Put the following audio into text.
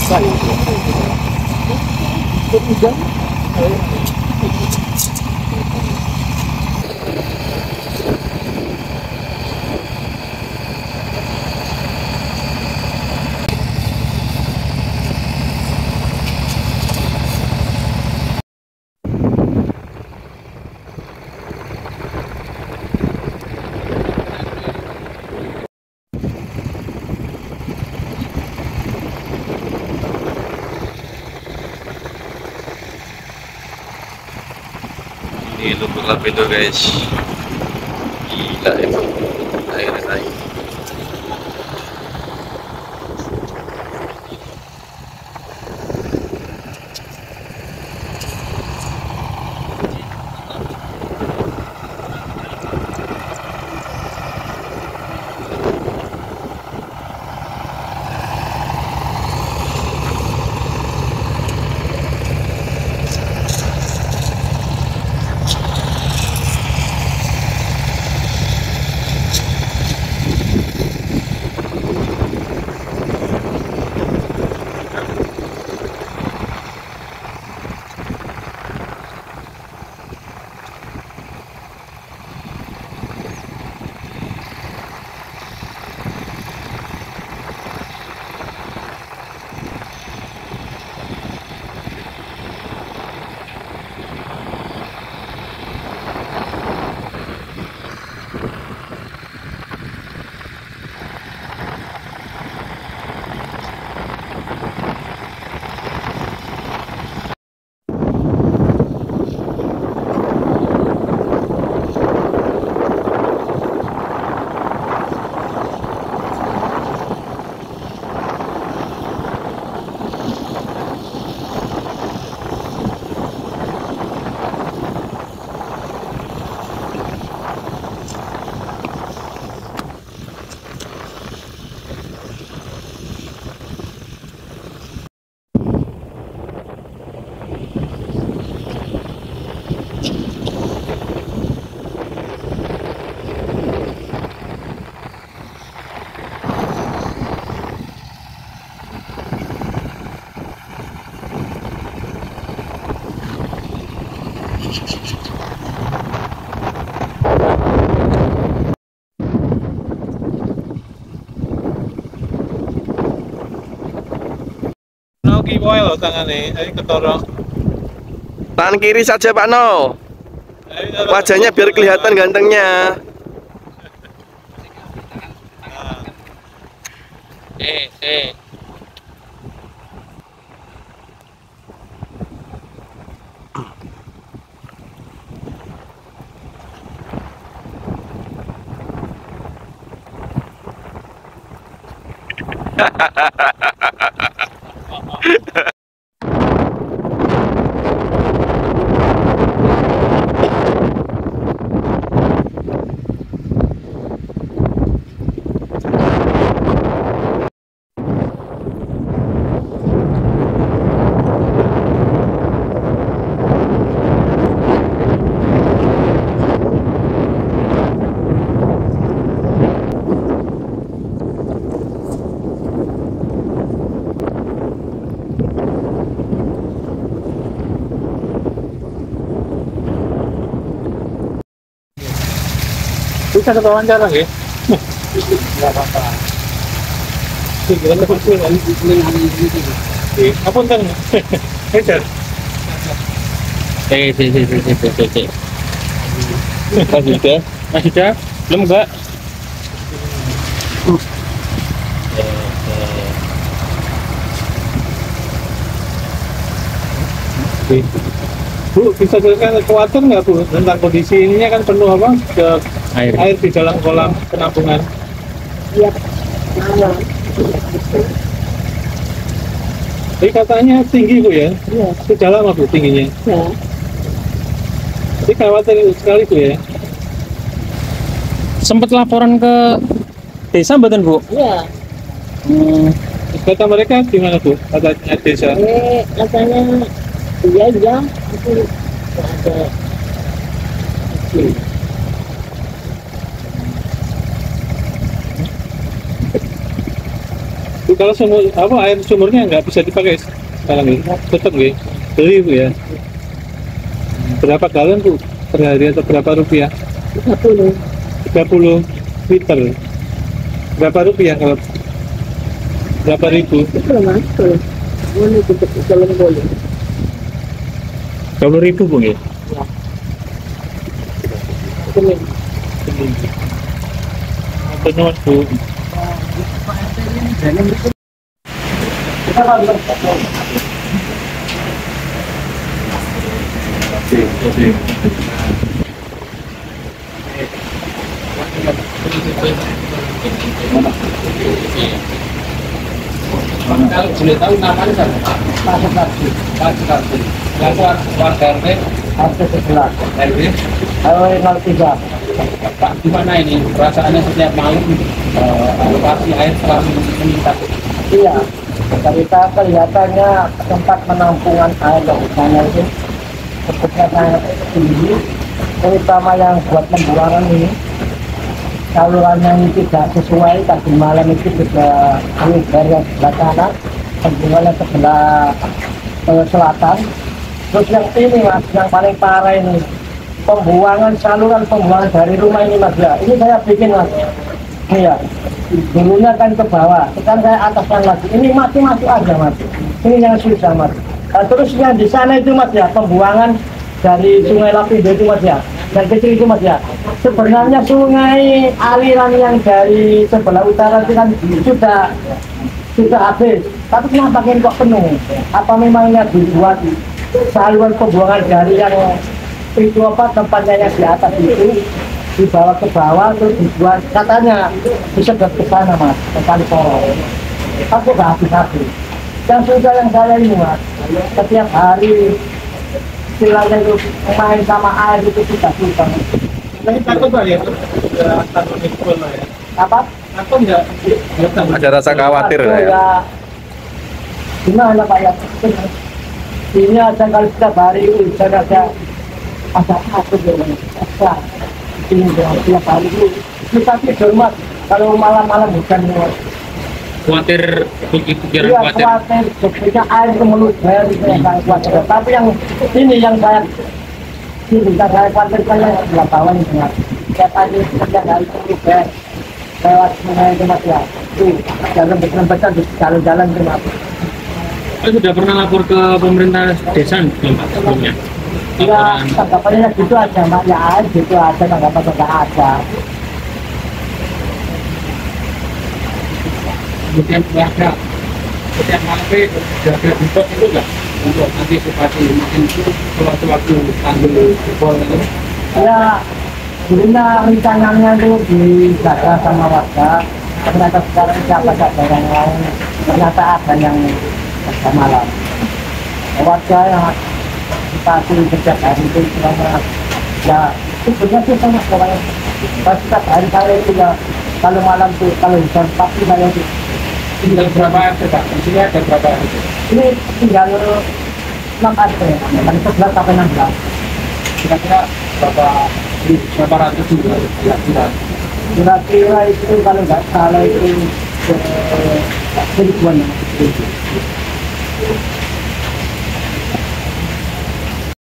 Bisa itu. Hujan. Ini lumpur lapindo guys, gila itu airnya naik. Ki wae lho tangane, ayo ketorong. Tangan kiri saja Pak No, wajahnya biar kelihatan gantengnya. Bisa kita wawancara ya? Enggak apa-apa. Kita kursi kan? Apa entar? Hejar. Masih dah? Belum enggak? Bu, bisa jelaskan khawatir nggak Bu tentang kondisi ininya kan penuh apa ke air di dalam kolam penampungan? Iya, malam. Jadi katanya tinggi Bu ya? Iya. Sudah lama Bu tingginya? Ya. Jadi khawatir sekali Bu ya? Sempat laporan ke desa mboten Bu? Iya. Kata mereka gimana Bu? Katanya desa? Katanya iya itu ada kecil. Bu, kalau sumur apa air sumurnya nggak bisa dipakai sekarang ini, tetap nggak beli Bu ya. Berapa galon Bu per hari atau berapa rupiah? 30. 30 liter. Berapa rupiah kalau berapa ribu? Itu loh mas, tuh. Boleh tutup jalan boleh. 20.000 Bu ya. Senin. Penuh Bu. Kalau boleh tahu namanya siapa? Pak Sukarti. Pak Sukarti. Yang warga RT sebelah. RT? RW 03. Pak, gimana ini perasaannya setiap malam alokasi air selalu meningkat? Iya, kita kelihatannya tempat penampungan air yang sana itu cukup sangat tinggi, terutama yang buat pembuangan ini. Salurannya ini tidak sesuai, tadi malam itu sudah dari yang sebelah kanan, pembuangannya sebelah selatan. Terus yang ini mas, yang paling parah ini, saluran pembuangan dari rumah ini mas ya. Ini saya bikin mas, ini ya. Dulunya kan ke bawah, sekarang saya ataskan lagi. Ini masih masuk aja mas. Ini yang susah mas. Nah, terus yang di sana itu mas ya, pembuangan dari Sungai Lapindo itu mas ya, dan kecil itu mas ya. Sebenarnya sungai aliran yang dari sebelah utara itu kan sudah habis. Tapi kenapa ini kok penuh? Apa memangnya dibuat saluran pembuangan dari yang itu apa tempatnya yang di atas itu dibawa ke bawah terus dibuat katanya disedot ke sana mas, ke Kaliporong. Aku gak habis-habis. Yang susah yang saya ini mas, setiap hari istilahnya itu main sama air itu susah. Tapi takut Pak ya, sudah tahun itu lah ya. Apa? Takut nggak? Ada rasa khawatir ya. Gimana Pak ya? Ini aja kalau setiap hari hujan ada takut ya. Ini setiap hari itu kita tidur mas. Kalau malam-malam hujan mas. Khawatir pikiran Iya khawatir, sebenarnya air itu meluber itu yang saya khawatir. Tapi yang ini yang saya khawatirkan yang sebelah bawah ini mas. Setiap hari setiap hari itu meluber lewat sungai itu mas ya. Tuh jalan betul-betul di jalan-jalan itu mas. Saya sudah pernah lapor ke pemerintah desa belum Pak sebelumnya? Ya tanggapannya gitu aja mak, ya air gitu aja, tanggapannya nggak ada. Kemudian warga setiap malam jaga depot itu enggak untuk antisipasi mungkin sewaktu-waktu tanggul jebol itu? Ya dulunya rencananya itu dijaga sama warga, ternyata sekarang siapa saja yang lain ternyata ada yang pada malam. Warga yang antisipasi setiap hari itu selama ya sebenarnya sih sama sekarang setiap hari saya itu ya kalau malam tuh kalau hujan pasti saya itu Tinggal berapa RT Pak? Di sini ada berapa RT? ini tinggal 6 RT dari 11 sampai 16. Kira-kira berapa ratus juga kira-kira? Kira-kira itu kalau nggak salah itu seribuan.